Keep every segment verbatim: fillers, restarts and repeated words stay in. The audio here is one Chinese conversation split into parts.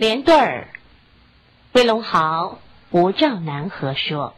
连队儿，魏龙豪、吴兆南合说。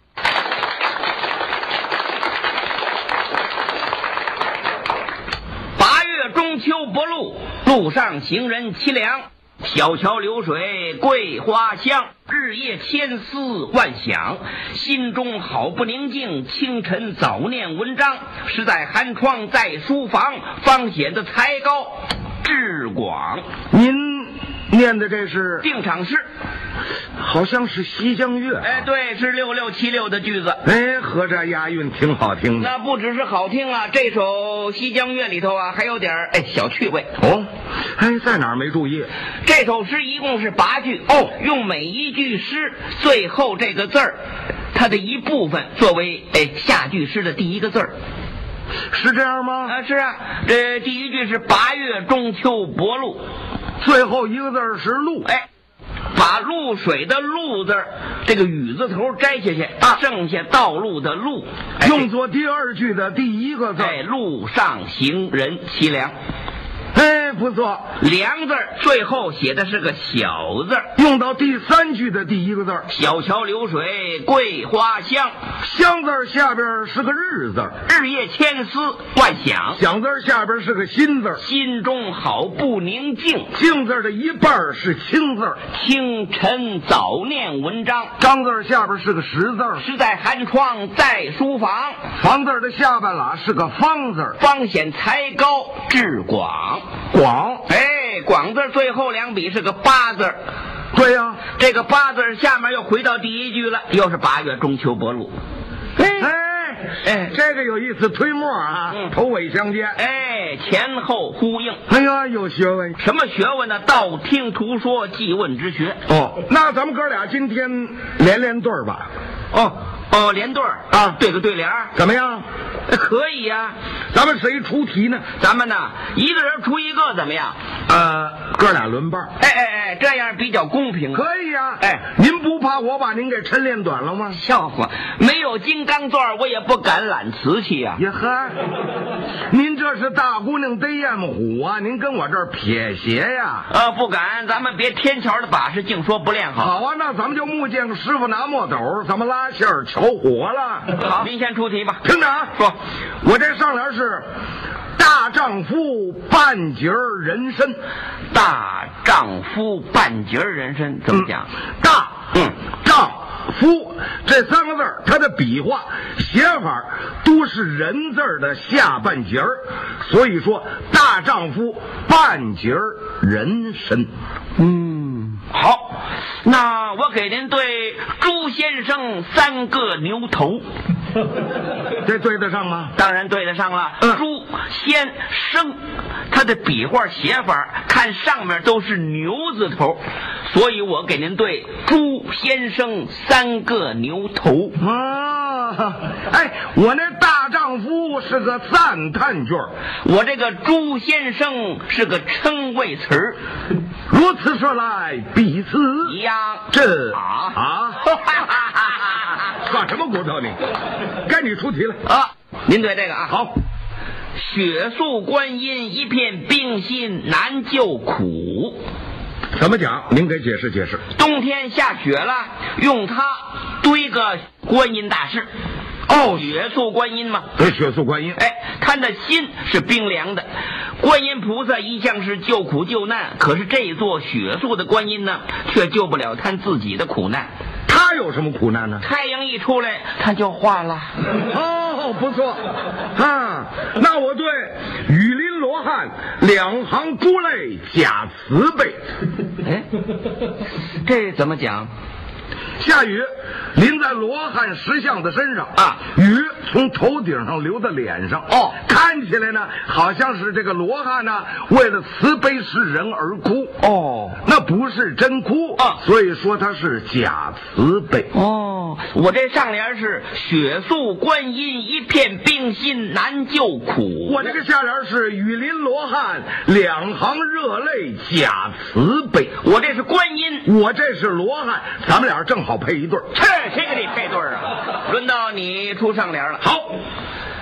八月中秋不露，路上行人凄凉。小桥流水桂花香，日夜千思万想，心中好不宁静。清晨早念文章，是在寒窗在书房，方显得才高志广。 您念的这是定场诗， 好像是西江月、啊。 哎，对，是六六七六的句子。 哎，合着押韵挺好听的。 那不只是好听啊，这首西江月里头啊，还有点哎小趣味。 哦，哎，在哪儿没注意？ 这首诗一共是八句哦，用每一句诗最后这个字儿，它的一部分作为哎下句诗的第一个字儿。 是这样吗？ 啊，是啊，这第一句是八月中秋薄露， 最后一个字是露。 哎，把露水的露字这个雨字头摘下去啊，剩下道路的路， 哎、用作第二句的第一个字。 哎，路上行人凄凉。 哎，不错， 凉字最后写的是个小字， 用到第三句的第一个字。 小桥流水桂花香， 香字下边是个日字， 日夜千思万想。 想字下边是个心字， 心中好不宁静。 静字的一半是清字， 清晨早念文章。 章字下边是个实字， 是在寒窗在书房。 房字的下半拉是个方字， 方显才高志广。 广， 哎，广字最后两笔是个八字。 对呀、啊， 这个八字下面又回到第一句了，又是八月中秋薄露。 哎哎，这个有意思，推墨啊，嗯、头尾相间， 哎，前后呼应。 哎呀，有学问。 什么学问呢？道听途说，记问之学。 哦，那咱们哥俩今天连连对儿吧。 哦哦，连对儿啊，对个对联儿， 怎么样？ 可以呀、啊。 咱们谁出题呢？ 咱们呢，一个人出一个，怎么样？ 呃，哥俩轮班。 哎哎哎，这样比较公平。 可以呀、啊。 哎， 您不怕我把您给抻练短了吗？ 笑话，没有金刚钻，我也不敢揽瓷器呀、啊。 呀呵，您这是大姑娘逮燕虎啊！您跟我这儿撇鞋呀？ 呃，不敢，咱们别天桥的把式，净说不练好。 好啊，那咱们就木见师傅拿墨斗，咱们拉线儿瞧火了。 好，您先出题吧。 听着啊， 说， 我这上联是大丈夫半截人参。 大丈夫半截人参怎么讲？ 嗯、大嗯丈夫这三个字儿，它的笔画写法都是人字的下半截儿，所以说大丈夫半截人参。 嗯，好，那我给您对朱先生三个牛头。 这对得上吗？ 当然对得上了。 嗯、 朱先生，他的笔画写法看上面都是牛字头，所以我给您对朱先生三个牛头。 啊，哎，我那大丈夫是个赞叹句， 我这个朱先生是个称谓词儿。 如此说来，彼此一样。 这啊啊，耍什么骨头你？该你出题了啊！您对这个啊， 好。 雪宿观音，一片冰心难救苦。 怎么讲？您给解释解释。 冬天下雪了，用它堆个观音大士。 哦， 雪宿观音嘛， 对，雪宿观音。 哎，他的心是冰凉的。观音菩萨一向是救苦救难，可是这座雪宿的观音呢，却救不了他自己的苦难。 他有什么苦难呢？ 太阳一出来，他就化了。 哦，不错啊！那我对雨淋罗汉两行珠泪假慈悲。 哎，这怎么讲？ 下雨淋在罗汉石像的身上啊， 雨从头顶上流到脸上。 哦， 看起来呢，好像是这个罗汉呢为了慈悲世人而哭。 哦， 那不是真哭啊， 所以说他是假慈悲。 哦，我这上联是雪宿观音，一片冰心难救苦。 我这个下联是雨淋罗汉两行热泪假慈悲。 我这是观音， 我这是罗汉，咱们俩正好配一对儿。 这谁给你配对儿啊？轮到你出上联了。 好，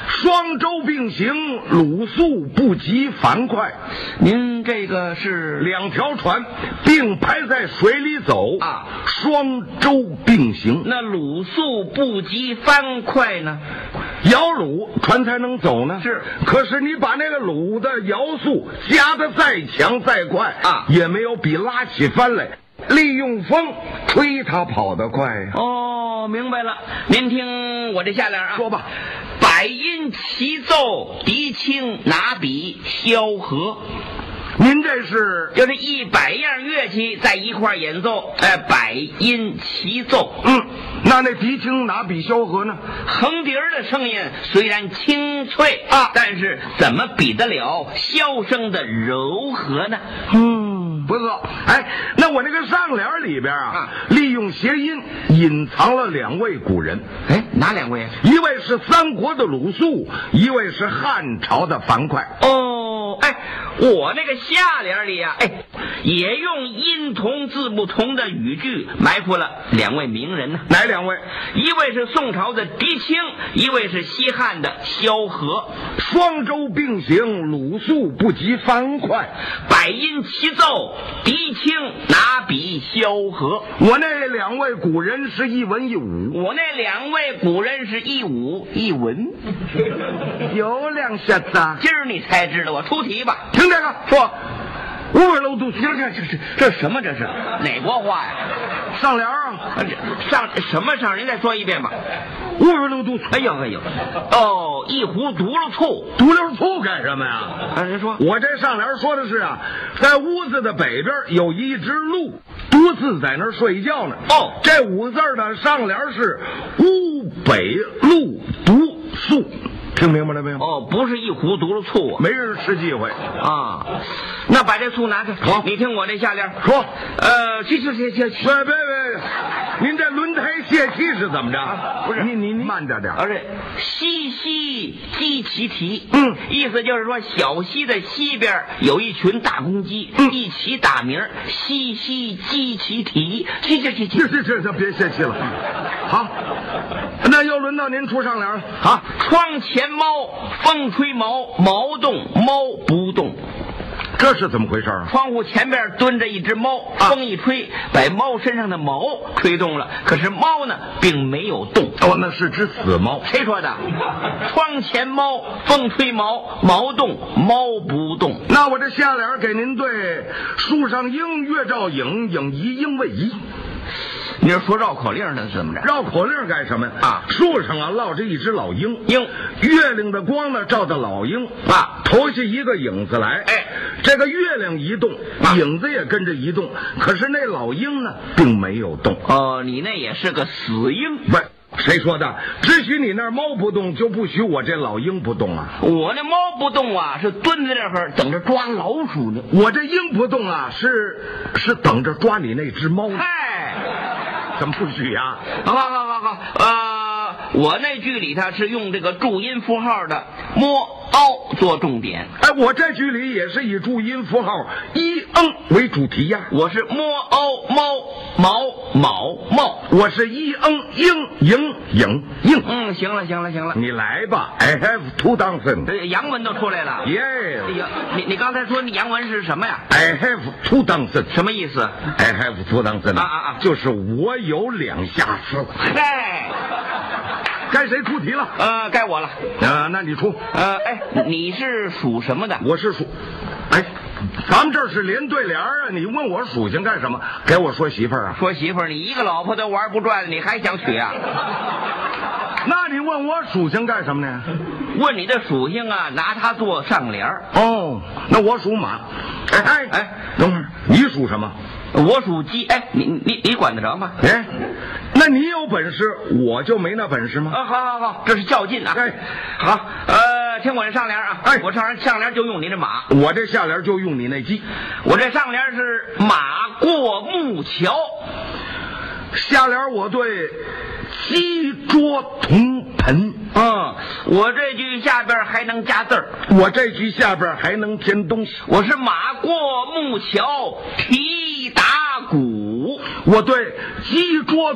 双舟并行，鲁肃不及樊哙。 您这个是两条船并排在水里走啊， 双舟并行。 那鲁肃不及樊哙呢？ 摇橹船才能走呢。 是， 可是你把那个橹的摇速加得再强再快啊， 也没有比拉起帆来利用风吹它跑得快呀。 哦，明白了。您听我这下联啊， 说吧。 百音齐奏，笛清拿笔萧何。 您这是就是一百样乐器在一块演奏，哎，百音齐奏。 嗯，那那笛清拿笔萧何呢？ 横笛儿的声音虽然清脆啊，但是怎么比得了箫声的柔和呢？ 嗯，不错。哎，那我那个上联里边啊，啊利用谐音隐藏了两位古人。 哎，哪两位？ 一位是三国的鲁肃，一位是汉朝的樊哙。 哦，哎，我那个下联里啊，哎，也用音同字不同的语句埋伏了两位名人呢。 哪两位？ 一位是宋朝的狄青，一位是西汉的萧何。 双舟并行，鲁肃不及樊哙。 百音齐奏，狄青拿笔萧何。 我那两位古人是一文一武， 我那两位古人是一武一文。 有两下子， 今儿你才知道。我出题吧， 听这个说。 五百楼都这这这这这什么？这是哪国话呀？ 上联啊， 上什么上？您再说一遍吧。 五百楼都。 哎呦哎呦，哦，一壶独了醋， 独溜醋干什么呀？ 啊，您说， 我这上联说的是啊，在屋子的北边有一只鹿，独自在那儿睡觉呢。 哦， 这五字的上联是屋北鹿独宿。听明白了没有？ 哦，不是一壶独了醋， 没人吃忌讳啊。那把这醋拿开。 好， 你听我这下联。 说， 呃，去去去去去。 别别别，您这轮胎泄气是怎么着？ 啊、不是， 你你慢着点。 而且西西鸡齐啼， 嗯， 意思就是说小溪的西边有一群大公鸡， 嗯， 一起打鸣，西西鸡齐啼。去去去去， 这这这别泄气了。好，那又轮到您出上联了。 好，窗前猫，风吹毛，毛动，猫不动。 这是怎么回事啊？ 窗户前边蹲着一只猫，风一吹，把猫身上的毛吹动了，可是猫呢并没有动。 哦，那是只死猫。 谁说的？窗前猫，风吹毛，毛动，猫不动。 那我这下联给您对：树上莺，月照影，影移莺为移。 你是说绕口令呢？怎么着？ 绕口令干什么呀？啊，树上啊落着一只老鹰， 鹰， 月亮的光呢照着老鹰啊，投下一个影子来。 哎， 这个月亮移动，啊、影子也跟着移动，可是那老鹰呢并没有动。 哦，你那也是个死鹰。 不，谁说的？只许你那猫不动，就不许我这老鹰不动啊？ 我那猫不动啊，是蹲在这儿等着抓老鼠呢。 我这鹰不动啊，是是等着抓你那只猫。 嗨， 怎么不许呀？ 好好好好好，呃，我那句里头是用这个注音符号的摸凹做重点。 哎，我这句里也是以注音符号一嗯为主题呀。 我是摸凹猫毛卯茂， 我是一嗯应影影应。 嗯，行了行了行了， 你来吧。I have two thousand。 这洋文都出来了。 耶、 yeah. 哎呀，你你刚才说那洋文是什么呀 ？I have two thousand。 什么意思 ？I have two thousand。 啊啊啊！ 就是我有两下子。 哎， 该谁出题了？ 呃，该我了。 呃，那你出。 呃，哎，你是属什么的？ 我是属。哎，咱们这是连对联啊！你问我属性干什么？给我说媳妇儿啊！ 说媳妇儿，你一个老婆都玩不转，你还想娶啊？ 那你问我属性干什么呢？ 问你的属性啊，拿它做上联。 哦，那我属马。哎哎哎，等会儿，你属什么？ 我属鸡。哎，你你你管得着吗？ 哎，那你有本事，我就没那本事吗？ 啊，好好好，这是较劲啊！ 哎， 好，呃，听我这上联啊！ 哎， 我上上联就用你这马， 我这下联就用你那鸡。 我这上联是马过木桥， 下联我对鸡啄铜盆。 嗯，我这句下边还能加字儿， 我这句下边还能添东西。 我是马过木桥提打鼓， 我对鸡啄铜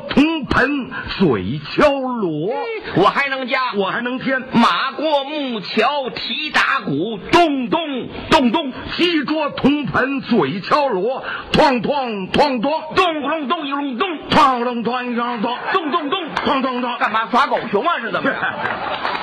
盆嘴敲锣， 我还能加， 我还能添马过木桥提打鼓，咚咚咚咚， 鸡啄铜盆嘴敲锣，哐哐哐哐， 咚咚咚一隆咚， 哐咚咚一隆咚， 咚咚咚， 哐咚咚， 干嘛耍狗熊啊？是怎么着？